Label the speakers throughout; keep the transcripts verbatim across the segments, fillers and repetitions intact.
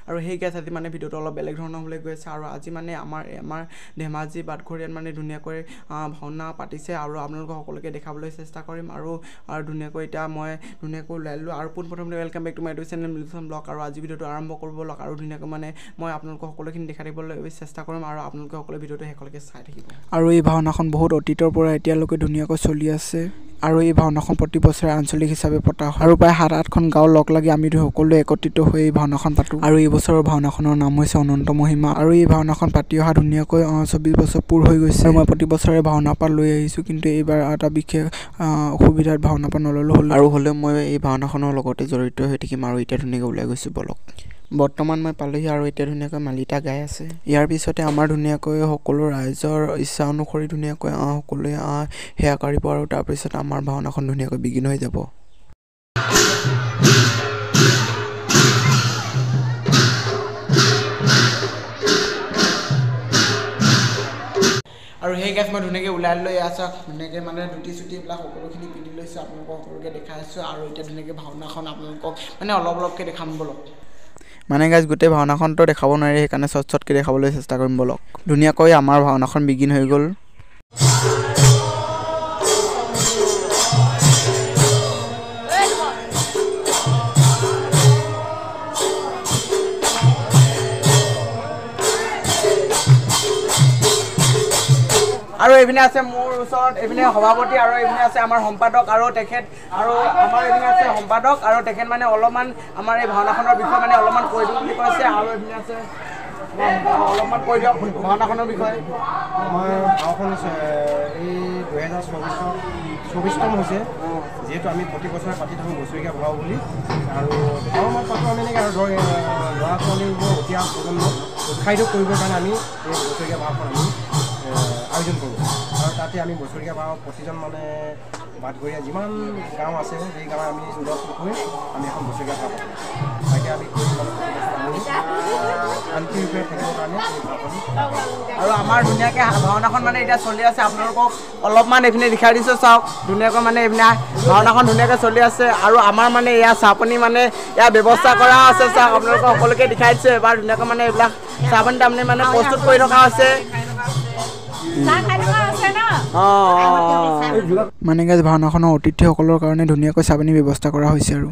Speaker 1: আৰু সেই গাইছ আজি মানে ভিডিঅ'টো অলপ বেলেগ ধৰণৰ হ'বলৈ গৈ আছে আৰু আজি মানে আমাৰ আমাৰ ধেমাজি বাটঘৰীয়াত মানে ধুনীয়াকৈ ভাওনা পাতিছে আৰু আপোনালোকক সকলোকে দেখাবলৈ চেষ্টা কৰিম আৰু আৰু ধুনীয়াকৈ এতিয়া মই ধুনীয়াকৈ ওলাই ল'লোঁ আৰু পোনপ্ৰথমতে welcome back to my YouTube channel Milan blog আৰু আজি ভিডিঅ'টো আৰম্ভ কৰিব লওক আৰু ধুনীয়াকৈ মানে মই আপোনালোকক সকলোখিনি দেখাই দিবলৈ চেষ্টা কৰিম আৰু আপোনালোকে সকলো ভিডিঅ'টো শেষলৈকে চাই থাকিব আৰু এই ভাওনাখন বহুত অতীতৰ পৰা এতিয়ালৈকে ধুনীয়াকৈ চলি আছে আৰু এই ভাওনাখন প্ৰতি বছৰে আঞ্চলিক হিচাপে পতা হয় আৰু প্ৰায় সাত আঠখন গাঁও লগ লাগি আমি সকলোৱে একত্ৰিত হৈ এই ভাওনাখন পাতোঁ আৰু এই বছৰৰ ভাওনাখনৰ নাম হৈছে অনন্ত মহিমা আৰু এই ভাওনাখন পাতি অহা ধুনীয়াকৈ চৌবিছ বছৰ পূৰ হৈ গৈছে আৰু মই প্ৰতি বছৰে ভাওনা পাত লৈ আহিছোঁ কিন্তু এইবাৰ এটা বিশেষ অসুবিধাত ভাওনা পাত নল'লোঁ হ'ল আৰু হ'লেও মই এই ভাওনাখনৰ লগতে জড়িত হৈ থাকিম আৰু এতিয়া ধুনীয়াকৈ ওলাই গৈছোঁ বলক বৰ্তমান মই পালোহি আৰু এতিয়া ধুনীয়াকৈ মালিতা গাই আছে ইয়াৰ পিছতে আমাৰ ধুনীয়াকৈ সকলো ৰাইজৰ ইচ্ছা অনুসৰি ধুনীয়াকৈ সকলোৱে সেৱা কৰিব আৰু তাৰপিছত আমাৰ ভাওনাখন ধুনীয়াকৈ বিগিন হৈ যাব আৰু সেই গাইছ মই ধুনীয়াকৈ ওলাই লৈ আছোঁ ধুনীয়াকৈ মানে ধুতি চুটিবিলাক সকলোখিনি পিন্ধি লৈছোঁ আপোনালোকক সকলোকে দেখাই আছোঁ আৰু এতিয়া ধুনীয়াকৈ ভাওনাখন আপোনালোকক মানে অলপ অলপকৈ দেখাম বলক মানে গাইছ গোটেই ভাওনাখনতো দেখাব নোৱাৰি সেইকাৰণে চট চটকৈ দেখাবলৈ চেষ্টা কৰিম বলক ধুনীয়াকৈ আমাৰ ভাওনাখন বিগিন হৈ গ'ল আৰু এইপিনে আছে মোৰ ওচৰত এইপিনে সভাপতি আৰু এইপিনে আছে আমাৰ সম্পাদক আৰু তেখেত আৰু আমাৰ এইপিনে আছে সম্পাদক আৰু তেখেত মানে অলপমান আমাৰ এই ভাওনাখনৰ বিষয়ে মানে অলপমান কৈ দিওঁ বুলি কৈছে আৰু এইপিনে আছে অলপমান কৈ দিয়ক ভাওনাখনৰ বিষয়ে
Speaker 2: আমাৰ ভাওখন এই দুহেজাৰ চৌবিছ চৌবিছতম হৈছে যিহেতু আমি প্ৰতি বছৰে পাতি থাকোঁ বছৰেকীয়া ভাও বুলি আৰু ভাও মই পাতোঁ আমি এনেকৈ আৰু ধৰ ল'ৰা ছোৱালীবোৰ উঠি অহা প্ৰজন্মক উৎসাহিত কৰিবৰ কাৰণে আমি এই বছৰেকীয়া ভাওখন আমি আয়োজন কৰোঁ আৰু তাতে আমি বছৰেকীয়া ভাও প্ৰতিজন মানে বাটঘৰীয়া যিমান গাঁও আছে সেই গাঁৱত আমি লগ হৈ আমি এখন বছৰেকীয়া ভাও পাতোঁ তাকে আমি কৰি মানে শান্তিৰূপে থাকিবৰ কাৰণে
Speaker 1: আৰু আমাৰ ধুনীয়াকৈ ভাওনাখন মানে এতিয়া চলি আছে আপোনালোকক অলপমান এইপিনে দেখাই দিছোঁ চাওক ধুনীয়াকৈ মানে এইপিনে ভাওনাখন ধুনীয়াকৈ চলি আছে আৰু আমাৰ মানে ইয়াৰ চাহ পানী মানে ইয়াৰ ব্যৱস্থা কৰা আছে চাওক আপোনালোকক সকলোকে দেখাই দিছোঁ এবাৰ ধুনীয়াকৈ মানে এইবিলাক চাহ পানী তাৰমানে মানে প্ৰস্তুত কৰি থকা হৈছে মানে গাইছ ভাওনাখনৰ অতিথিসকলৰ কাৰণে ধুনীয়াকৈ চাহ পানী ব্যৱস্থা কৰা হৈছে আৰু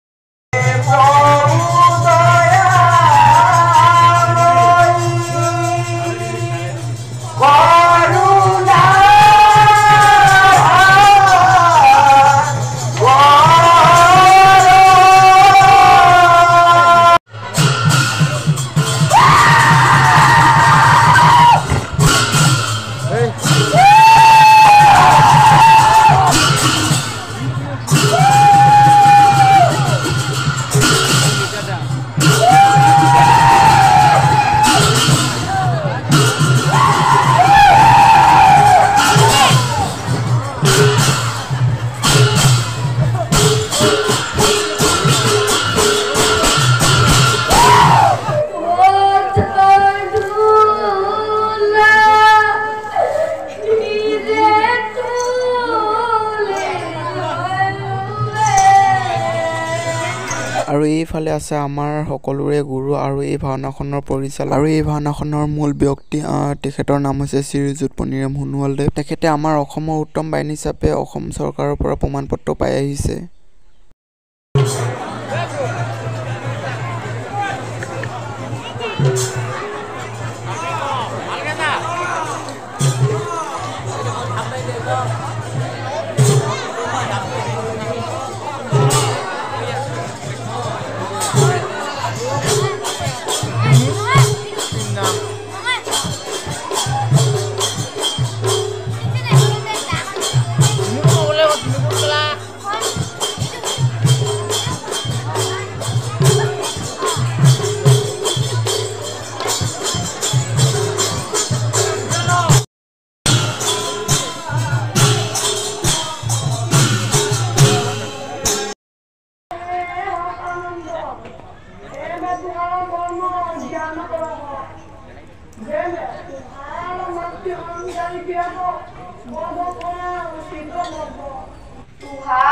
Speaker 1: আৰু এইফালে আছে আমাৰ সকলোৰে গুৰু আৰু এই ভাওনাখনৰ পৰিচালক আৰু এই ভাওনাখনৰ মূল ব্যক্তি তেখেতৰ নাম হৈছে শ্ৰীযুত পনিৰাম সোণোৱালদেৱ তেখেতে আমাৰ অসমৰ উত্তম বাহিনী হিচাপে অসম চৰকাৰৰ পৰা প্ৰমাণপত্ৰ পাই আহিছে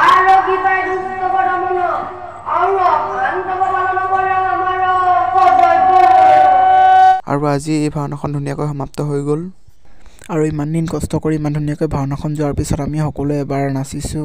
Speaker 3: Tuhan, kita hidup kepada mana? Allah, Anda kepada mana? Orang amara, kau
Speaker 1: আৰু আজি এই ভাওনাখন ধুনীয়াকৈ সমাপ্ত হৈ গ'ল আৰু ইমান দিন কষ্ট কৰি ইমান ধুনীয়াকৈ ভাওনাখন যোৱাৰ পিছত আমি সকলোৱে এবাৰ নাচিছোঁ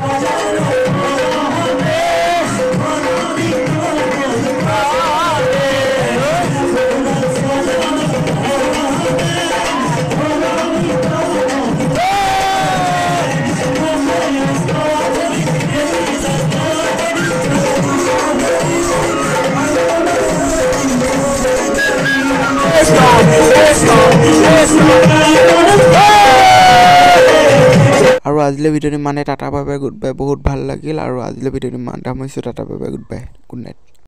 Speaker 1: আৰু আজিলৈ ভিডিঅ'টো মানে Tata bye bye good bye বহুত ভাল লাগিল আৰু আজিলৈ ভিডিঅ'টো ইমান সামৰিছোঁ tata bye bye goodbye good night